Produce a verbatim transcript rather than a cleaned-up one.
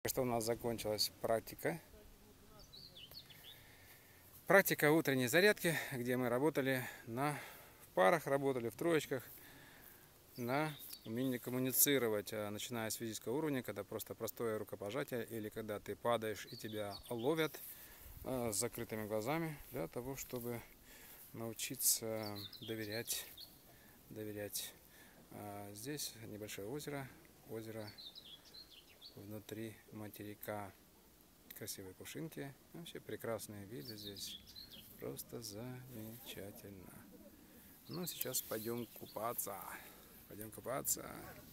Что у нас закончилась практика. Практика утренней зарядки, где мы работали на в парах, работали в троечках на умении коммуницировать, начиная с физического уровня, когда просто простое рукопожатие, или когда ты падаешь и тебя ловят с закрытыми глазами, для того, чтобы научиться доверять, доверять. Здесь небольшое озеро, озеро внутри материка. Красивые кувшинки, вообще прекрасные виды здесь, просто замечательно. Ну, сейчас пойдем купаться, пойдем купаться.